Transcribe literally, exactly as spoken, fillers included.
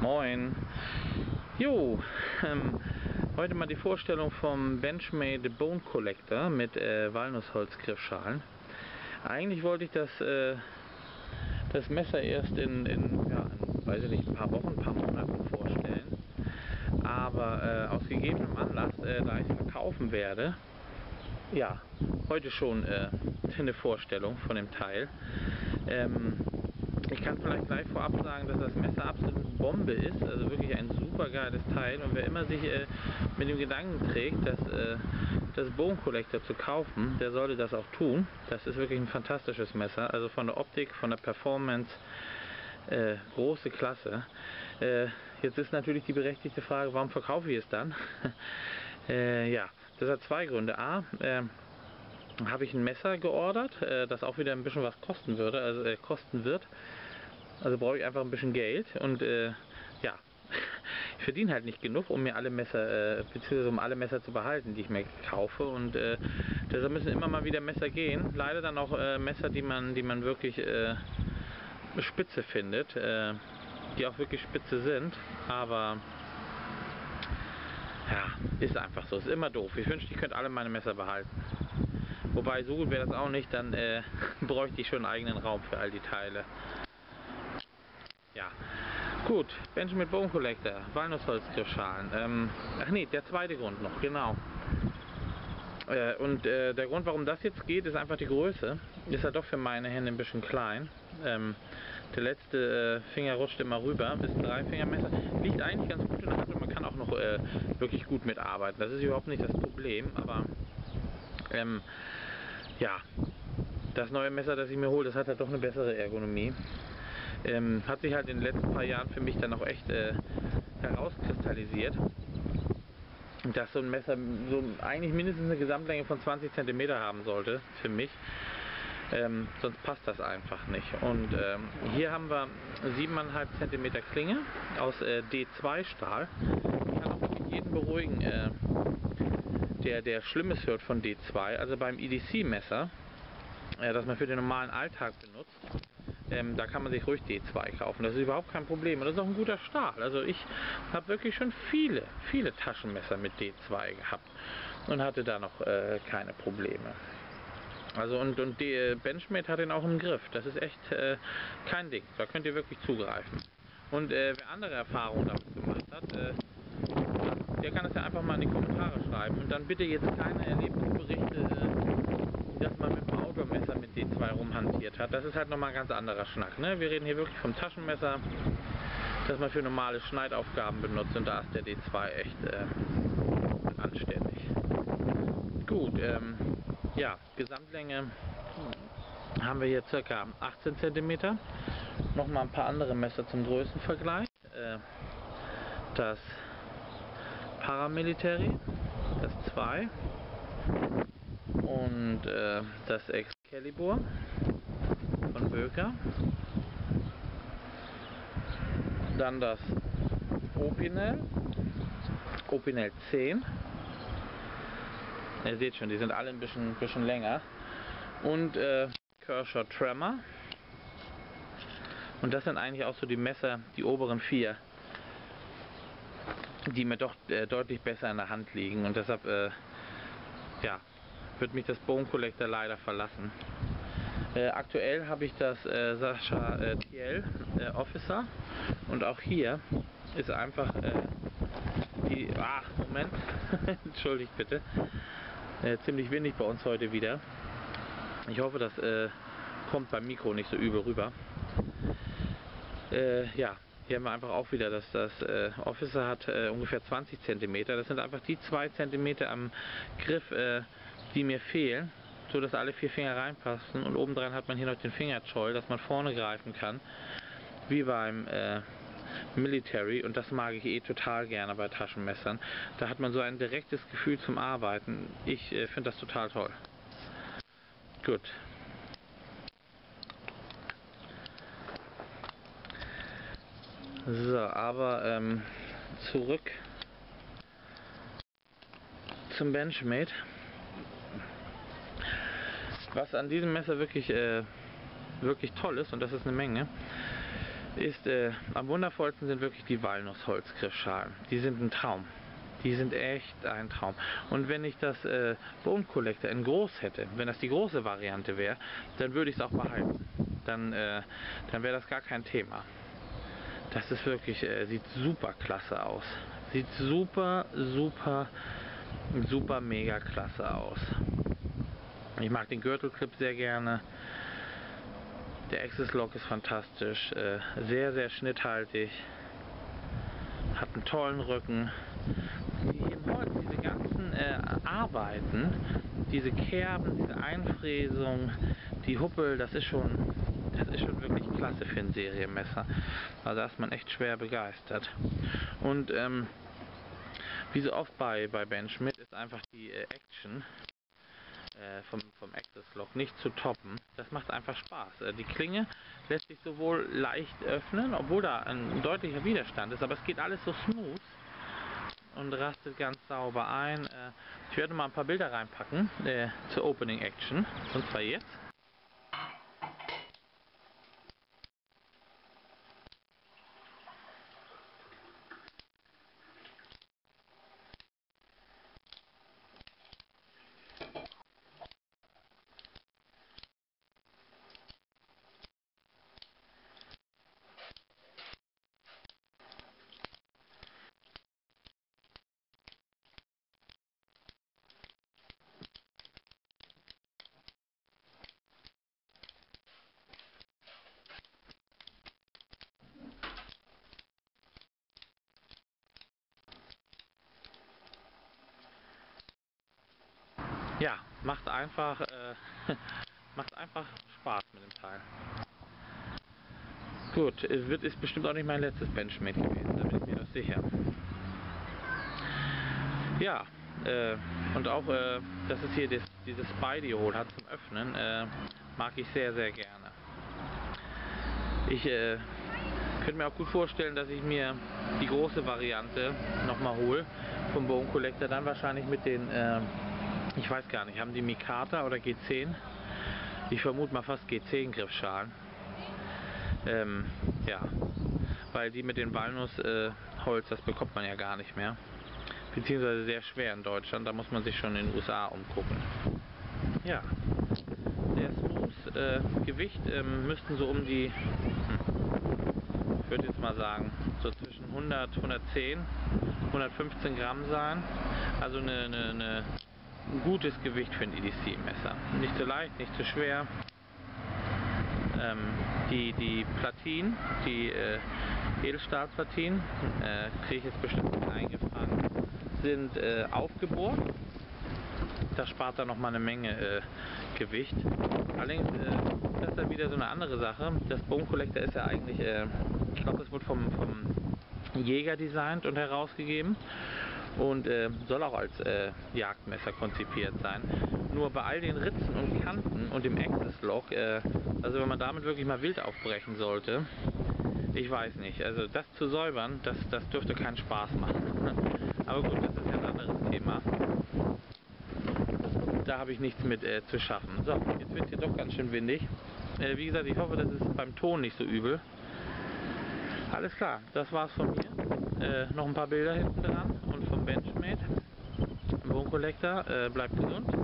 Moin. Jo, ähm, heute mal die Vorstellung vom Benchmade Bone Collector mit äh, Walnussholzgriffschalen. Eigentlich wollte ich das, äh, das Messer erst in, in, ja, in, weiß ich nicht, ein paar Wochen, ein paar Monaten vorstellen. Aber äh, aus gegebenem Anlass, äh, da ich es verkaufen werde, ja, heute schon äh, eine Vorstellung von dem Teil. Ähm, Ich kann vielleicht gleich vorab sagen, dass das Messer absolut Bombe ist, also wirklich ein super geiles Teil, und wer immer sich äh, mit dem Gedanken trägt, das, äh, das Bone Collector zu kaufen, der sollte das auch tun. Das ist wirklich ein fantastisches Messer, also von der Optik, von der Performance, äh, große Klasse. Äh, jetzt ist natürlich die berechtigte Frage, warum verkaufe ich es dann? äh, ja, das hat zwei Gründe. A, äh, habe ich ein Messer geordert, äh, das auch wieder ein bisschen was kosten würde, also äh, kosten wird. Also brauche ich einfach ein bisschen Geld und äh, ja, ich verdiene halt nicht genug, um mir alle Messer, äh, beziehungsweise um alle Messer zu behalten, die ich mir kaufe, und äh, deshalb müssen immer mal wieder Messer gehen. Leider dann auch äh, Messer, die man, die man wirklich äh, spitze findet, äh, die auch wirklich spitze sind, aber ja, ist einfach so, ist immer doof. Ich wünschte, ich könnte alle meine Messer behalten. Wobei, so gut wäre das auch nicht, dann äh, bräuchte ich schon einen eigenen Raum für all die Teile. Ja, gut, Benchmade Bone Collector, Walnussholzgriffschalen. Ähm, ach nee, der zweite Grund noch, genau. Äh, und äh, der Grund, warum das jetzt geht, ist einfach die Größe. Ist ja doch für meine Hände ein bisschen klein. Ähm, der letzte äh, Finger rutscht immer rüber, ist ein Dreifingermesser. Liegt eigentlich ganz gut in der Hand und man kann auch noch äh, wirklich gut mitarbeiten. Das ist überhaupt nicht das Problem, aber ähm, ja, das neue Messer, das ich mir hole, das hat halt doch eine bessere Ergonomie. Ähm, hat sich halt in den letzten paar Jahren für mich dann auch echt äh, herauskristallisiert, dass so ein Messer so eigentlich mindestens eine Gesamtlänge von zwanzig Zentimeter haben sollte, für mich. Ähm, sonst passt das einfach nicht. Und ähm, hier haben wir sieben Komma fünf Zentimeter Klinge aus äh, D zwei Stahl. Ich kann auch wirklich jeden beruhigen, äh, der, der Schlimmes hört von D zwei, also beim E D C-Messer, äh, das man für den normalen Alltag benutzt. Ähm, da kann man sich ruhig D zwei kaufen, das ist überhaupt kein Problem, und das ist auch ein guter Stahl. Also ich habe wirklich schon viele, viele Taschenmesser mit D zwei gehabt und hatte da noch äh, keine Probleme. Also und, und die Benchmade hat den auch im Griff, das ist echt äh, kein Ding, da könnt ihr wirklich zugreifen. Und äh, wer andere Erfahrungen damit gemacht hat, äh, der kann es ja einfach mal in die Kommentare schreiben, und dann bitte jetzt keine Erlebnisberichte, äh, dass man mit dem Outdoor-Messer mit D zwei rumhantiert hat. Das ist halt nochmal ein ganz anderer Schnack, ne? Wir reden hier wirklich vom Taschenmesser, das man für normale Schneidaufgaben benutzt, und da ist der D zwei echt äh, anständig. Gut, ähm, ja, Gesamtlänge haben wir hier ca. achtzehn Zentimeter. Nochmal ein paar andere Messer zum Größenvergleich. Äh, das Paramilitary, das zwei, und äh, das Excalibur von Böker, dann das Opinel, Opinel zehn, ihr seht schon, die sind alle ein bisschen, bisschen länger, und äh, Kershaw Tremor, und das sind eigentlich auch so die Messer, die oberen vier, die mir doch äh, deutlich besser in der Hand liegen, und deshalb äh, ja, wird mich das Bone Collector leider verlassen. Äh, aktuell habe ich das äh, Sascha äh, T L äh, Officer, und auch hier ist einfach äh, die, ah, Moment, entschuldigt bitte, äh, ziemlich windig bei uns heute wieder. Ich hoffe, das äh, kommt beim Mikro nicht so übel rüber. Äh, ja, hier haben wir einfach auch wieder, dass das äh, Officer hat äh, ungefähr zwanzig Zentimeter. Das sind einfach die zwei Zentimeter am Griff, äh, die mir fehlen, so dass alle vier Finger reinpassen, und obendran hat man hier noch den Fingerchoil, dass man vorne greifen kann, wie beim äh, Military, und das mag ich eh total gerne bei Taschenmessern. Da hat man so ein direktes Gefühl zum Arbeiten. Ich äh, finde das total toll. Gut. So, aber ähm, zurück zum Benchmade. Was an diesem Messer wirklich, äh, wirklich toll ist, und das ist eine Menge, ist, äh, am wundervollsten sind wirklich die Walnuss-Holzgriffschalen. Die sind ein Traum. Die sind echt ein Traum. Und wenn ich das äh, Bone Collector in groß hätte, wenn das die große Variante wäre, dann würde ich es auch behalten. Dann, äh, dann wäre das gar kein Thema. Das ist wirklich, äh, sieht super klasse aus. Sieht super, super, super mega klasse aus. Ich mag den Gürtelclip sehr gerne. Der Access Lock ist fantastisch. Äh, sehr, sehr schnitthaltig. Hat einen tollen Rücken. Die im Holz, diese ganzen äh, Arbeiten, diese Kerben, diese Einfräsung, die Huppel, das ist schon, das ist schon wirklich klasse für ein Serienmesser. Also da ist man echt schwer begeistert. Und ähm, wie so oft bei, bei Benchmade ist einfach die äh, Action äh, vom, vom Access Lock nicht zu toppen. Das macht einfach Spaß. Äh, die Klinge lässt sich sowohl leicht öffnen, obwohl da ein deutlicher Widerstand ist, aber es geht alles so smooth und rastet ganz sauber ein. Äh, ich werde mal ein paar Bilder reinpacken äh, zur Opening Action, und zwar jetzt. Ja, macht einfach, äh, macht einfach Spaß mit dem Teil. Gut, es wird ist bestimmt auch nicht mein letztes Benchmade gewesen, da bin ich mir doch sicher. Ja, äh, und auch, äh, dass es hier das, dieses Spidey-Hole hat zum Öffnen, äh, mag ich sehr, sehr gerne. Ich äh, könnte mir auch gut vorstellen, dass ich mir die große Variante nochmal hole vom Bone Collector, dann wahrscheinlich mit den, äh, ich weiß gar nicht, haben die Mikata oder G zehn? Ich vermute mal fast G zehn Griffschalen. Ähm, ja, weil die mit den Walnussholz, äh, das bekommt man ja gar nicht mehr. Beziehungsweise sehr schwer in Deutschland, da muss man sich schon in den U S A umgucken. Ja, sehr smooth, äh, Gewicht ähm, müssten so um die, hm, ich würde jetzt mal sagen, so zwischen hundert, hundertzehn, hundertfünfzehn Gramm sein. Also eine, eine, eine, ein gutes Gewicht für ein E D C-Messer. Nicht zu leicht, nicht zu schwer. Ähm, die, die Platinen, die äh, Edelstahlplatinen, äh, kriege ich jetzt bestimmt eingefangen, sind äh, aufgebohrt. Das spart dann nochmal eine Menge äh, Gewicht. Allerdings äh, das ist dann wieder so eine andere Sache. Das Bone Collector ist ja eigentlich, äh, ich glaube, das wurde vom, vom Jäger designt und herausgegeben und äh, soll auch als äh, Jagdmesser konzipiert sein. Nur bei all den Ritzen und Kanten und dem Access Lock, äh, also wenn man damit wirklich mal wild aufbrechen sollte, ich weiß nicht, also das zu säubern, das, das dürfte keinen Spaß machen. Aber gut, das ist ja ein anderes Thema. Da habe ich nichts mit äh, zu schaffen. So, jetzt wird es hier doch ganz schön windig. Äh, wie gesagt, ich hoffe, das ist beim Ton nicht so übel. Alles klar, das war's von mir. Äh, noch ein paar Bilder hinten dran und vom Benchmade. Bone Collector, äh, bleibt gesund.